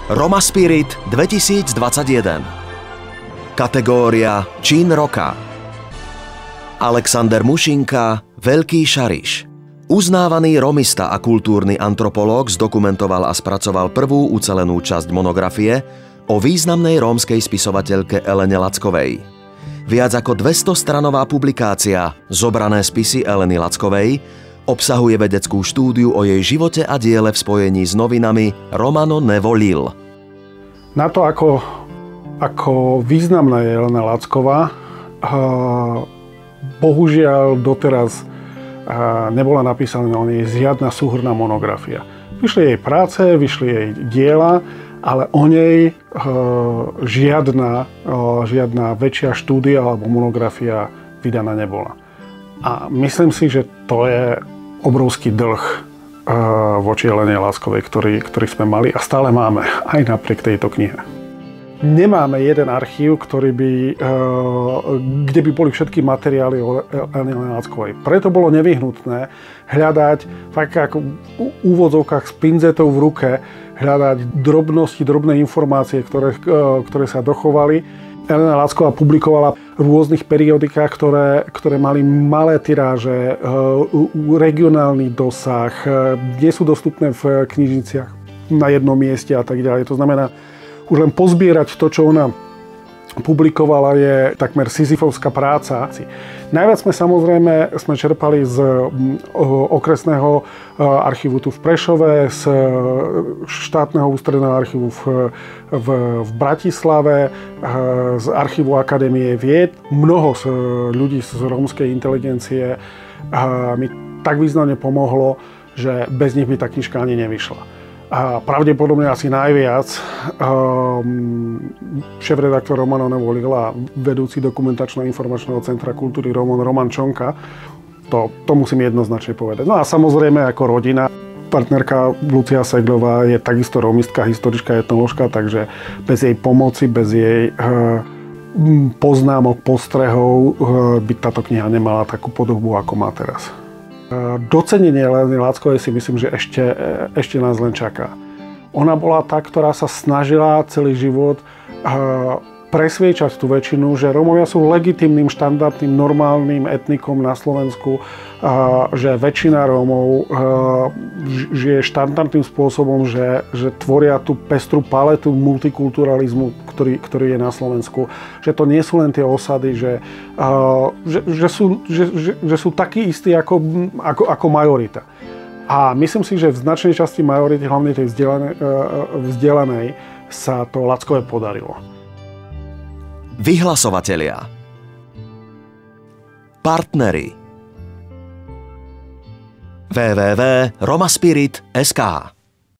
Roma Spirit 2021. Kategória Čin roka. Alexander Mušinka, Veľký Šariš. Uznávaný romista a kultúrny antropológ zdokumentoval a spracoval prvú ucelenú časť monografie o významnej rómskej spisovateľke Elene Lackovej. Viac ako 200-stranová publikácia Zobrané spisy Eleny Lackovej obsahuje vedeckú štúdiu o jej živote a diele v spojení s novinami Romano Nevolil. Na to, ako významná je Elena Lacková, bohužiaľ doteraz nebola napísaná o nej žiadna súhrnná monografia. Vyšli jej práce, vyšli jej diela, ale o nej žiadna väčšia štúdia alebo monografia vydaná nebola. A myslím si, že to je obrovský dlh voči Elene Lackovej, ktorý sme mali a stále máme, aj napriek tejto knihe. Nemáme jeden archív, kde by boli všetky materiály o Elene Lackovej. Preto bolo nevyhnutné hľadať, tak ako v úvodzovkách s pinzetou v ruke, hľadať drobnosti, drobné informácie, ktoré sa dochovali. Elena Lacková publikovala v rôznych periodikách, ktoré mali malé tiráže, regionálny dosah, nie sú dostupné v knižniciach na jednom mieste a tak ďalej. To znamená, už len pozbierať to, čo ona publikovala, je takmer sisyfovská práca. Najviac sme čerpali z okresného archívu tu v Prešove, z štátneho ústredného archívu v Bratislave, z archívu Akadémie vied. Mnoho ľudí z rómskej inteligencie mi tak významne pomohlo, že bez nich by tá knižka ani nevyšla. A pravdepodobne asi najviac šéf-redaktor Romano Nevolil a vedúci dokumentačno-informačného centra kultúry Roman Čonka. To musím jednoznačne povedať. No a samozrejme ako rodina. Partnerka Lucia Seglová je takisto romistka, historička, etnoložka, takže bez jej pomoci, bez jej poznámok, postrehov by táto kniha nemala takú podobu, ako má teraz. Docenenie Eleny Lackovej si myslím, že ešte nás len čaká. Ona bola tá, ktorá sa snažila celý život presviečať tú väčšinu, že Rómovia sú legitímnym, štandardným, normálnym etnikom na Slovensku, že väčšina Rómov žije štandardným spôsobom, že tvoria tú pestrú paletu multikulturalizmu, ktorý je na Slovensku. Že to nie sú len tie osady, že sú takí istí ako majorita. A myslím si, že v značnej časti majority, hlavne tej vzdelanej, sa to Lackové podarilo. Vyhlasovatelia. Partneri. www.romaspirit.sk